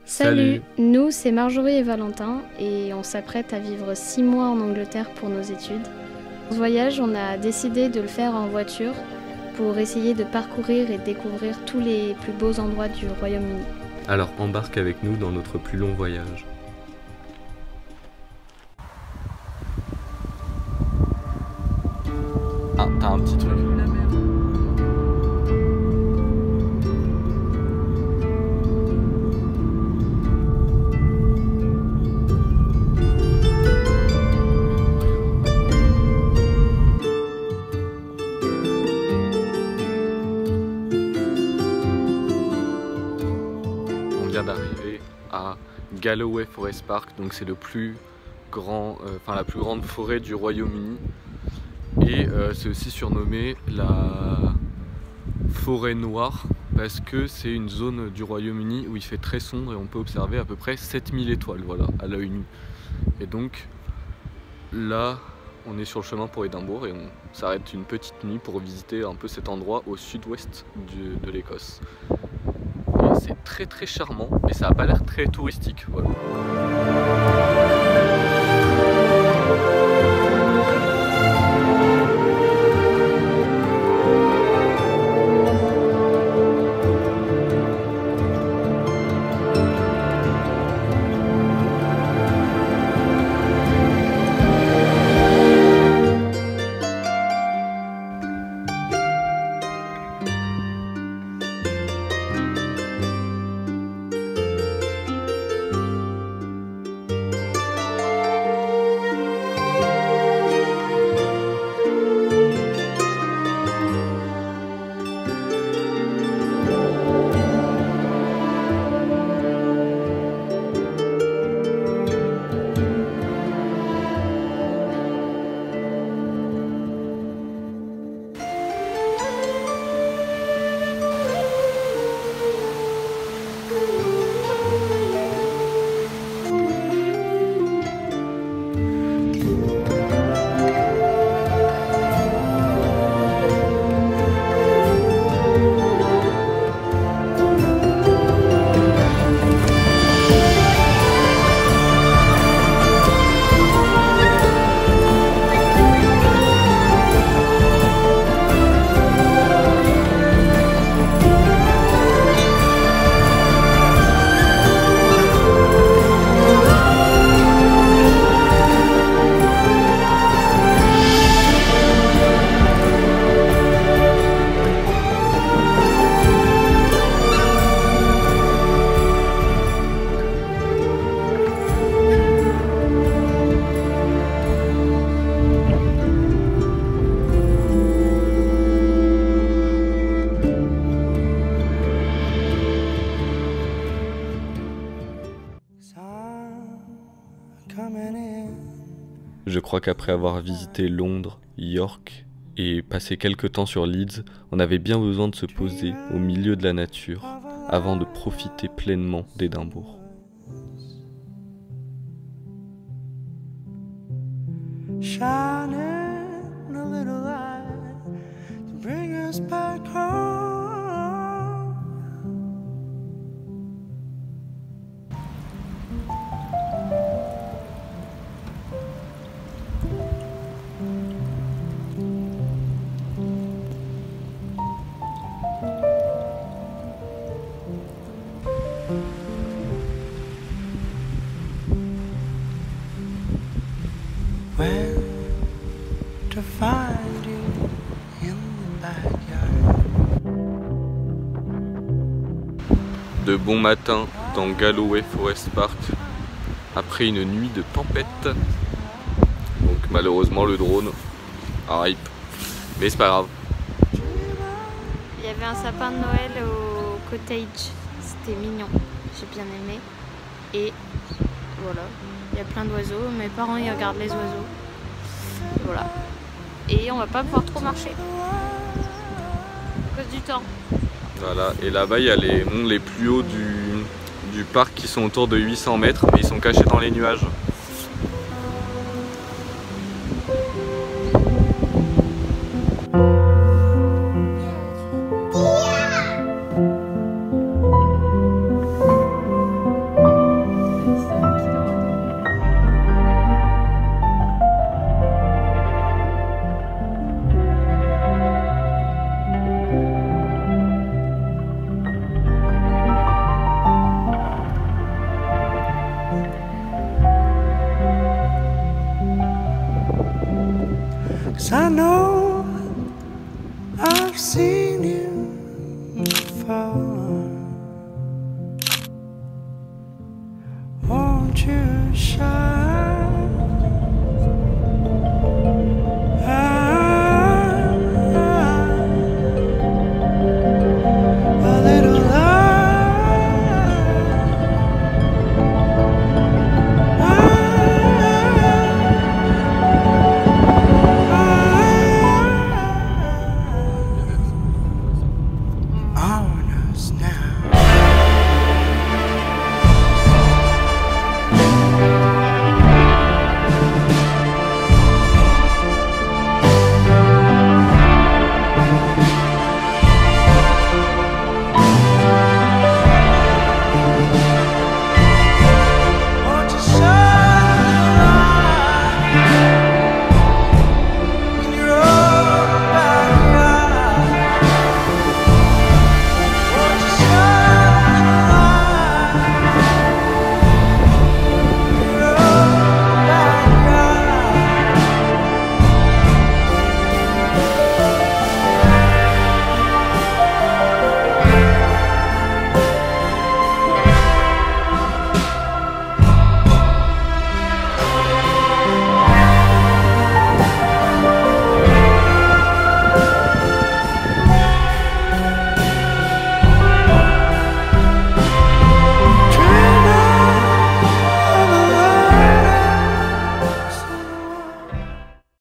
Salut, nous c'est Marjorie et Valentin et on s'apprête à vivre 6 mois en Angleterre pour nos études. Ce voyage, on a décidé de le faire en voiture pour essayer de parcourir et découvrir tous les plus beaux endroits du Royaume-Uni. Alors embarque avec nous dans notre plus long voyage. Ah, t'as un petit truc. On vient d'arriver à Galloway Forest Park, donc c'est le plus grand, la plus grande forêt du Royaume-Uni. Et c'est aussi surnommé la forêt noire parce que c'est une zone du Royaume-Uni où il fait très sombre et on peut observer à peu près 7000 étoiles, voilà, à l'œil nu. Et donc là, on est sur le chemin pour Édimbourg et on s'arrête une petite nuit pour visiter un peu cet endroit au sud-ouest de l'Écosse. Et c'est très très charmant, mais ça n'a pas l'air très touristique, voilà. Je crois qu'après avoir visité Londres, York et passé quelques temps sur Leeds, on avait bien besoin de se poser au milieu de la nature avant de profiter pleinement d'Édimbourg. To find you in the backyard. De bon matin dans Galloway Forest Park après une nuit de tempête. Donc malheureusement le drone rip, mais c'est pas grave. Il y avait un sapin de Noël au cottage, c'était mignon, j'ai bien aimé. Et voilà, il y a plein d'oiseaux, mes parents ils regardent les oiseaux. Voilà. Et on va pas pouvoir trop marcher à cause du temps. Voilà, et là-bas il y a les monts les plus hauts du parc qui sont autour de 800 mètres, mais ils sont cachés dans les nuages. to shine.